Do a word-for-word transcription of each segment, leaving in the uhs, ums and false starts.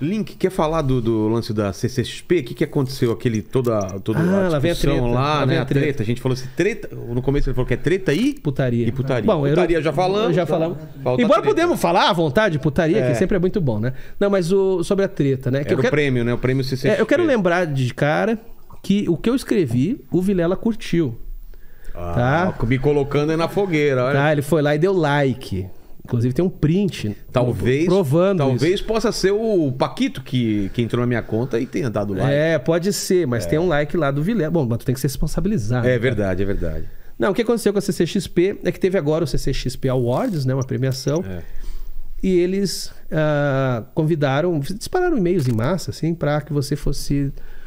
Link, quer falar do, do lance da C C X P? O que, que aconteceu? Aquele, toda, toda ah, a lá vem a discussão treta, lá, lá né? vem A a treta. treta. A gente falou assim, treta... No começo ele falou que é treta e... Putaria. E putaria. Bom, putaria eu, já falamos. Já então, falamos. falta Embora treta. podemos falar à vontade de putaria, É. que sempre é muito bom, né? Não, mas o, sobre a treta, né? Que Era eu quero, o prêmio, né? O prêmio C C X P. é, eu quero lembrar de cara que o que eu escrevi, o Vilela curtiu. Ah, tá? me colocando aí na fogueira, olha. Tá? Ele foi lá e deu like. Inclusive tem um print Talvez, provando talvez isso. possa ser o Paquito que, que entrou na minha conta e tenha dado like. É, pode ser, mas é. tem um like lá do Vilela. Bom, mas tu tem que se responsabilizar. É né, verdade, é verdade. Não, o que aconteceu com a C C X P é que teve agora o C C X P Awards, né, uma premiação. É. E eles uh, convidaram, dispararam e-mails em massa, assim, para que você fosse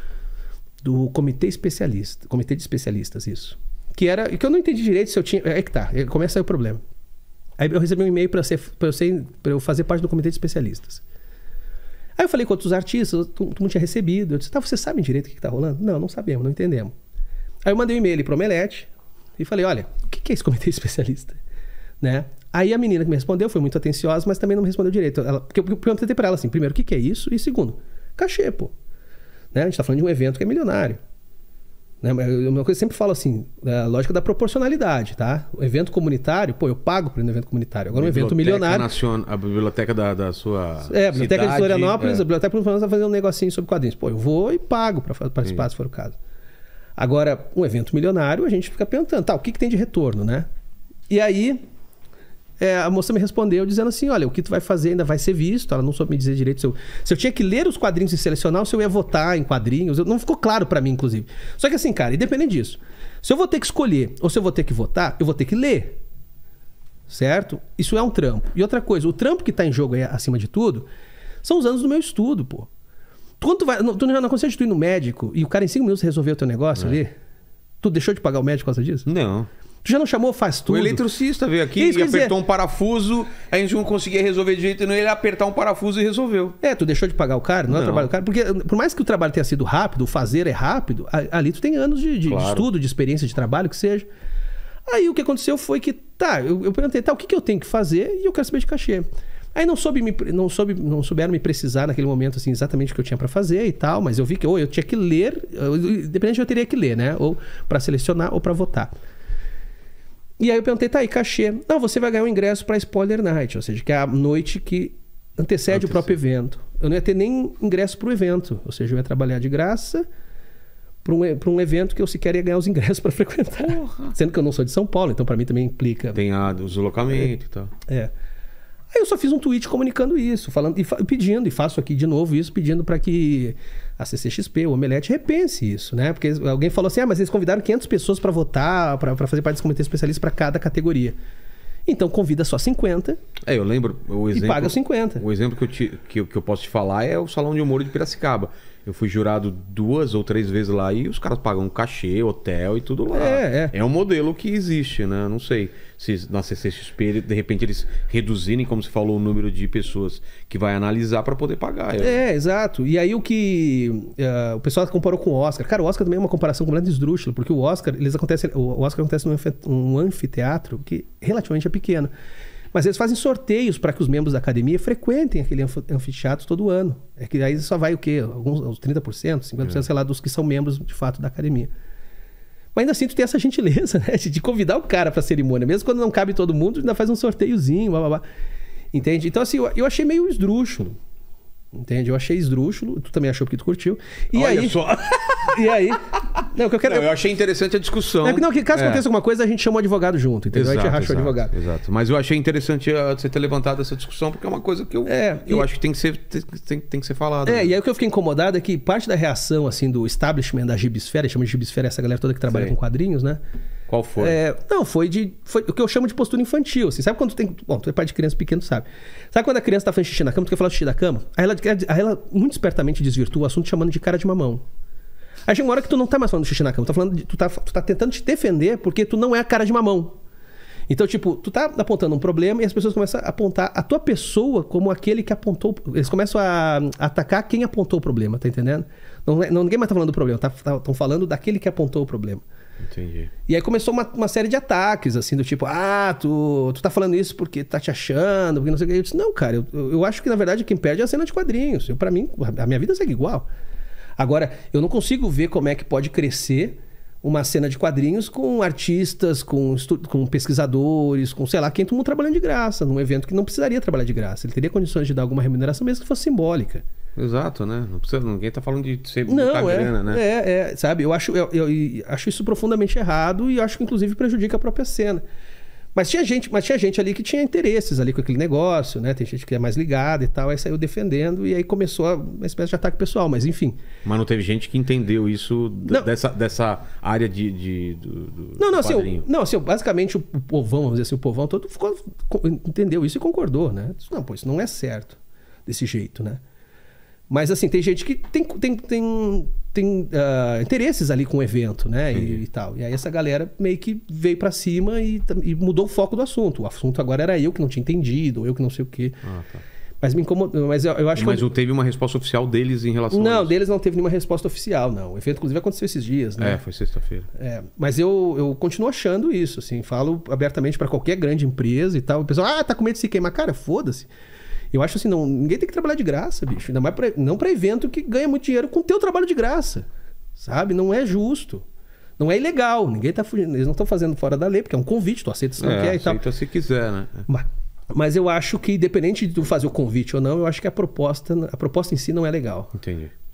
do comitê especialista, comitê de especialistas, isso. Que era, que eu não entendi direito se eu tinha, é que tá, começa aí o problema. Aí eu recebi um e-mail para ser, para eu ser, para eu fazer parte do comitê de especialistas. Aí eu falei com outros artistas, todo mundo tinha recebido. Eu disse, tá, vocês sabem direito o que está rolando? Não, não sabemos, não entendemos. Aí eu mandei um e-mail para o Omelete e falei, olha, o que é esse comitê de especialista? Né? Aí a menina que me respondeu foi muito atenciosa, mas também não me respondeu direito. Ela, porque eu perguntei para ela assim, primeiro, o que é isso? E segundo, cachê, pô. Né? A gente está falando de um evento que é milionário. Né? Uma coisa que eu sempre falo assim, a lógica da proporcionalidade, tá? O evento comunitário, pô, eu pago por um evento comunitário. Agora um evento milionário... Nacion... A biblioteca da, da sua É, a biblioteca cidade, de Florianópolis, é. a biblioteca de Florianópolis está fazendo um negocinho sobre quadrinhos. Pô, eu vou e pago para participar, Sim. se for o caso. Agora, um evento milionário, a gente fica perguntando, tá, o que, que tem de retorno, né? E aí... É, a moça me respondeu dizendo assim, olha, o que tu vai fazer ainda vai ser visto. Ela não soube me dizer direito se eu, se eu tinha que ler os quadrinhos e selecionar ou se eu ia votar em quadrinhos. Eu, não ficou claro pra mim, inclusive. Só que assim, cara, independente disso, se eu vou ter que escolher ou se eu vou ter que votar, eu vou ter que ler. Certo? Isso é um trampo. E outra coisa, o trampo que tá em jogo aí, acima de tudo, são os anos do meu estudo, pô. Quando tu, vai, tu já não consegue tu ir no médico e o cara em cinco minutos resolveu o teu negócio é. ali? Tu deixou de pagar o médico por causa disso? Não. Tu já não chamou, faz tudo. O eletricista veio aqui Isso e apertou dizer... um parafuso, a gente não conseguia resolver de jeito nenhum, ele apertar um parafuso e resolveu. É, tu deixou de pagar o cara, não, não. é o trabalho do cara. Porque por mais que o trabalho tenha sido rápido, o fazer é rápido, ali tu tem anos de, de, claro. de estudo, de experiência de trabalho, que seja. Aí o que aconteceu foi que, tá, eu, eu perguntei, tá, o que, que eu tenho que fazer? E eu quero saber de cachê. Aí não soube, me, não soube, não souberam me precisar naquele momento, assim, exatamente o que eu tinha pra fazer e tal, mas eu vi que ou eu tinha que ler, independente eu teria que ler, né? Ou pra selecionar ou pra votar. E aí eu perguntei, tá aí, cachê. Não, você vai ganhar um ingresso pra Spoiler Night, ou seja, que é a noite que antecede Antecede. o próprio evento. Eu não ia ter nem ingresso pro evento, ou seja, eu ia trabalhar de graça pra um, pra um evento que eu sequer ia ganhar os ingressos pra frequentar. Porra. Sendo que eu não sou de São Paulo, então pra mim também implica... Tem a do deslocamento e tal. É. Aí eu só fiz um tweet comunicando isso, falando e fa pedindo, e faço aqui de novo isso, pedindo para que a C C X P, o Omelete, repense isso, né? Porque alguém falou assim, ah, mas eles convidaram quinhentas pessoas para votar, para fazer parte desse comitê especialista para cada categoria. Então convida só cinquenta. É, eu lembro o exemplo, e paga os cinquenta. O exemplo que eu, te, que, eu, que eu posso te falar é o Salão de Humor de Piracicaba. Eu fui jurado duas ou três vezes lá e os caras pagam cachê, hotel e tudo lá. É, é. É um modelo que existe, né? Não sei se na C C X P, de repente, eles reduzirem, como você falou, o número de pessoas que vai analisar para poder pagar. É, exato. E aí o que... Uh, o pessoal comparou com o Oscar. Cara, o Oscar também é uma comparação completamente esdrúxula, porque o Oscar, eles acontecem, o Oscar acontece num anfiteatro que relativamente é pequeno. Mas eles fazem sorteios para que os membros da academia frequentem aquele anfiteatro todo ano. É que aí só vai o quê? Alguns, uns trinta por cento, cinquenta por cento, é. sei lá, dos que são membros de fato da academia. Mas ainda assim tu tem essa gentileza, né? De convidar o cara para a cerimônia. Mesmo quando não cabe todo mundo, ainda faz um sorteiozinho, blá, blá, blá. Entende? Então assim, eu, eu achei meio esdrúxulo. Entende? Eu achei esdrúxulo. Tu também achou porque tu curtiu. E Olha aí... só... E aí... Não, que eu, quero... não, eu achei interessante a discussão. Não, que caso é. aconteça alguma coisa, a gente chama o advogado junto, entendeu? Exato, a gente racha o advogado. Exato. Mas eu achei interessante você ter levantado essa discussão, porque é uma coisa que eu, é, eu e... acho que tem que ser, tem, tem que ser falado. É, né? e aí o que eu fiquei incomodado é que parte da reação, assim, do establishment da Gibisfera, chama de Gibisfera essa galera toda que trabalha Sim. com quadrinhos, né? Qual foi? É, não, foi de... Foi o que eu chamo de postura infantil, assim. Sabe quando tu tem... Bom, tu é pai de criança pequeno, sabe? Sabe quando a criança tá fazendo xixi na cama, tu quer falar xixi da cama? Aí ela, aí ela muito espertamente desvirtua o assunto chamando de cara de mamão. Aí chega uma hora que tu não tá mais falando de xixi na cama, tu tá, falando de, tu, tá, tu tá tentando te defender porque tu não é a cara de mamão. Então, tipo, tu tá apontando um problema e as pessoas começam a apontar a tua pessoa como aquele que apontou... Eles começam a, a atacar quem apontou o problema, tá entendendo? Não, não, ninguém mais tá falando do problema, tá, tá, tão falando daquele que apontou o problema. Entendi. E aí começou uma, uma série de ataques, assim, do tipo, ah, tu, tu tá falando isso porque tá te achando, porque não sei o que. Eu disse, não, cara, eu, eu acho que na verdade quem perde é a cena de quadrinhos. Eu, pra mim, a minha vida segue igual. Agora, eu não consigo ver como é que pode crescer uma cena de quadrinhos com artistas, com, estu... com pesquisadores, com, sei lá, quem todo mundo trabalhando de graça, num evento que não precisaria trabalhar de graça. Ele teria condições de dar alguma remuneração, mesmo que fosse simbólica. Exato, né? Não precisa, ninguém tá falando de ser Não, é, grana, né? É, é, sabe? Eu acho, eu, eu, eu acho isso profundamente errado e acho que, inclusive, prejudica a própria cena. Mas tinha gente, mas tinha gente ali que tinha interesses ali com aquele negócio, né? Tem gente que é mais ligada e tal, aí saiu defendendo e aí começou uma espécie de ataque pessoal, mas enfim. Mas não teve gente que entendeu isso Não. dessa, dessa área de, de, do, do Não, não, do assim, quadrinho. o- não, assim, basicamente o, o povão, vamos dizer assim, o povão todo ficou, co- entendeu isso e concordou, né? Disse, não, pô, isso não é certo desse jeito, né? Mas assim, tem gente que tem, tem, tem, tem ah, interesses ali com o evento, né? E, e tal. E aí essa galera meio que veio pra cima e, tam- e mudou o foco do assunto. O assunto agora era eu que não tinha entendido, ou eu que não sei o quê. Ah, tá. Mas me incomodou. Mas eu, eu acho Mas que. eu- não teve uma resposta oficial deles em relação a Não, isso. deles não teve nenhuma resposta oficial, não. O evento, inclusive, aconteceu esses dias, né? É, foi sexta-feira. É, mas eu, eu continuo achando isso, assim, falo abertamente pra qualquer grande empresa e tal. O pessoal, ah, tá com medo de se queimar. Cara, foda-se. Eu acho assim, não, ninguém tem que trabalhar de graça, bicho. Ainda mais pra, não pra evento que ganha muito dinheiro com o teu trabalho de graça. Sabe? Não é justo. Não é ilegal. Ninguém tá fugindo. Eles não estão fazendo fora da lei, porque é um convite, tu aceita se não É, quer e tal. aceita se quiser, né? Mas, mas eu acho que, independente de tu fazer o convite ou não, eu acho que a proposta, a proposta em si não é legal. Entendi.